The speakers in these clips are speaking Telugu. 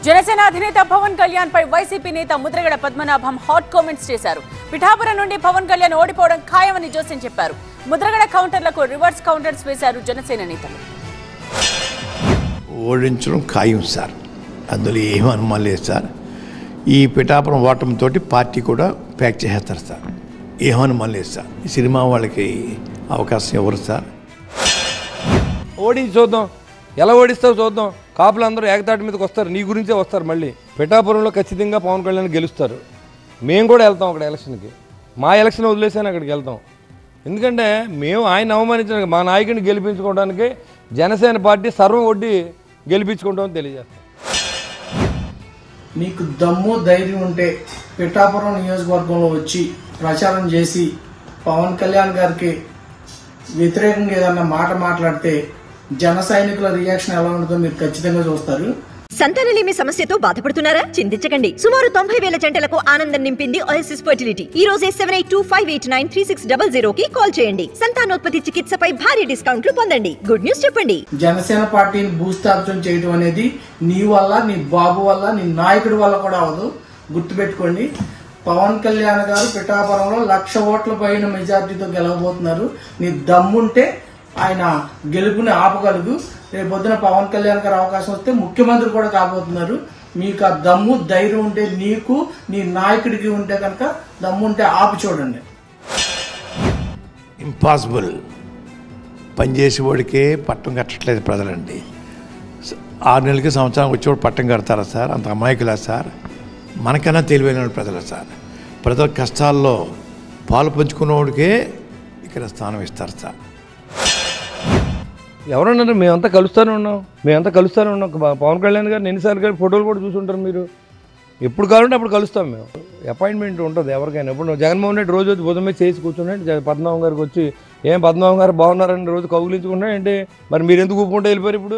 జనసేన అధినేత పవన్ కళ్యాణ్ పై వైసీపీ నేత ముద్రగడ పద్మనాభం హాట్ కామెంట్స్ చేశారు. పిఠాపురం నుండి పవన్ కళ్యాణ్ ఓడిపోవడం ఖాయమని జోస్యం చెప్పారు. ముద్రగడ కౌంటర్లకు రివర్స్ కౌంటర్స్ వేశారు జనసేన నేతలు. ఓడించడం ఖాయం సార్, అందులో ఏమీ అనుమానం లేదు సార్. ఈ పిఠాపురం ఓటమితో పార్టీ కూడా ప్యాక్ చేసేస్తారు సార్, ఏమీ అనుమానం లేదు సార్. ఈ సినిమా వాళ్ళకి అవకాశం ఎవరు సార్? ఓడించి చూద్దాం, ఎలా ఓడిస్తావు చూద్దాం. కాపులు అందరూ ఏకతాటి మీదకి వస్తారు, నీ గురించే వస్తారు. మళ్ళీ పిఠాపురంలో ఖచ్చితంగా పవన్ కళ్యాణ్ గెలుస్తారు. మేము కూడా వెళ్తాం అక్కడ ఎలక్షన్కి. మా ఎలక్షన్ వదిలేసాను అక్కడికి వెళ్తాం. ఎందుకంటే మేము ఆయన అవమానించడానికి, మా నాయకుడిని గెలిపించుకోవడానికి జనసేన పార్టీ సర్వం ఒడ్డి గెలిపించుకుంటామని తెలియజేస్తాం. నీకు దమ్ము ధైర్యం ఉంటే పిఠాపురం నియోజకవర్గంలో వచ్చి ప్రచారం చేసి పవన్ కళ్యాణ్ గారికి వ్యతిరేకంగా ఏదన్నా మాట మాట్లాడితే జన సైనికుల రియాక్షన్ ఎలా ఉంటుందో మీరు ఖచ్చితంగా చూస్తారు. సంతానలేమి సమస్యతో బాధపడుతున్నారా? చింతించకండి. సుమారు 90,000 జంటలకు ఆనందం నింపింది ఓఎస్ఎస్ ఫర్టిలిటీ. ఈ రోజే 7825893600 కి కాల్ చేయండి. సంతానోత్పత్తి చికిత్సపై భారీ డిస్కౌంట్లు పొందండి. గుడ్ న్యూస్ చెప్పండి. జనసేన పార్టీని భూస్థాపితం చేయడం అనేది నీ వల్ల, నీ బాబు వల్ల, నీ నాయకుడి వల్ల కూడా అవదు. గుర్తుపెట్టుకోండి. పవన్ కళ్యాణ్ గారు పిఠాపురంలో 1,00,000 ఓట్ల పైన మెజార్టీతో గెలవబోతున్నారు. నీ దమ్ముంటే ఆయన గెలుపుని ఆపగలుగు. రేపు పొద్దున పవన్ కళ్యాణ్ గారు అవకాశం వస్తే ముఖ్యమంత్రి కూడా కాబోతున్నారు. మీకు ఆ దమ్ము ధైర్యం ఉంటే, నీకు నీ నాయకుడికి ఉంటే కనుక దమ్ముంటే ఆపి చూడండి. ఇంపాసిబుల్. పనిచేసేవాడికే పట్టం కట్టట్లేదు ప్రజలండి. 6 నెలలకి సంవత్సరానికి వచ్చేవాడు పట్టం కడతారా సార్? అంత అమాయకులా సార్? మనకన్నా తెలివైన ప్రజలు సార్. ప్రజల కష్టాల్లో పాలు పంచుకున్నవాడికే ఇక్కడ స్థానం ఇస్తారు సార్. ఎవరన్నారు? మేమంతా కలుస్తూనే ఉన్నాం. పవన్ కళ్యాణ్ గారిని ఎన్నిసార్లు గారి ఫోటోలు కూడా చూసుంటారు మీరు. ఎప్పుడు కావాలంటే అప్పుడు కలుస్తాం మేము. అపాయింట్మెంట్ ఉంటుంది ఎవరికైనా. ఇప్పుడు జగన్మోహన్ రెడ్డి రోజు వచ్చి బుధమే చేసి కూర్చున్నాడు. పద్మనాభం గారికి వచ్చి ఏం పద్మనాభం గారు బాగున్నారని రోజు కౌగులించుకుంటున్నాడు ఏంటి? మరి మీరు ఎందుకు ఊపుకుంటే వెళ్ళిపోయారు ఇప్పుడు?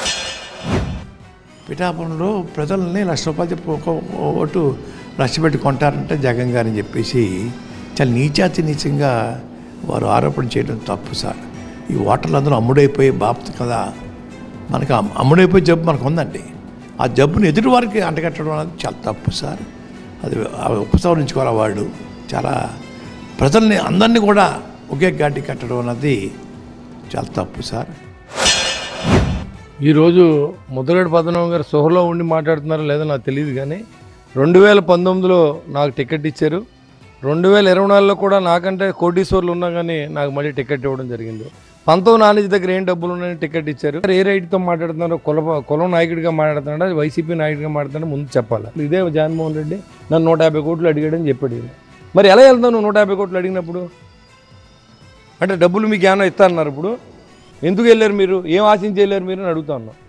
పిఠాపురంలో ప్రజల్ని ₹1,00,000 ఓటు నష్టపెట్టి కొంటారంటే జగన్ గారని చెప్పేసి చాలా నీచంగా వారు ఆరోపణ చేయడం తప్పు సార్. ఈ ఓటర్లు అందరూ అమ్ముడైపోయే బాప్తు కదా. మనకు అమ్ముడైపోయే జబ్బు మనకు ఉందండి. ఆ జబ్బుని ఎదుటి వారికి అంటగట్టడం అనేది చాలా తప్పు సార్. అది ఉపసంహరించుకోవాలి. వాళ్ళు చాలా ప్రజల్ని అందరినీ కూడా ఒకే గాడి కట్టడం అన్నది చాలా తప్పు సార్. ఈరోజు ముద్రగడ పద్మనాభం గారు సోహలో ఉండి మాట్లాడుతున్నారో లేదో నాకు తెలియదు, కానీ 2019లో నాకు టికెట్ ఇచ్చారు. 2024లో కూడా నాకంటే కోటీశ్వర్లు ఉన్నా కానీ నాకు మళ్ళీ టికెట్ ఇవ్వడం జరిగింది. 19 నాలెడ్జ్ దగ్గర ఏం డబ్బులు ఉన్నాయని టికెట్ ఇచ్చారు. ఏ రైట్తో మాట్లాడుతున్నారో, కులం నాయకుడిగా మాట్లాడుతున్నాడు, అది వైసీపీ నాయకుడిగా మాట్లాడుతున్నాడు ముందు చెప్పాలి. ఇదే జగన్మోహన్ రెడ్డి నన్ను 150 కోట్లు అడిగాడని చెప్పాడు. మరి ఎలా వెళ్తావు నువ్వు 150 కోట్లు అడిగినప్పుడు? అంటే డబ్బులు మీకు ఏమైనా ఇస్తారన్నారు. ఇప్పుడు ఎందుకు వెళ్ళారు మీరు? ఏం ఆశించి వెళ్ళారు మీరు అని అడుగుతా ఉన్నాం.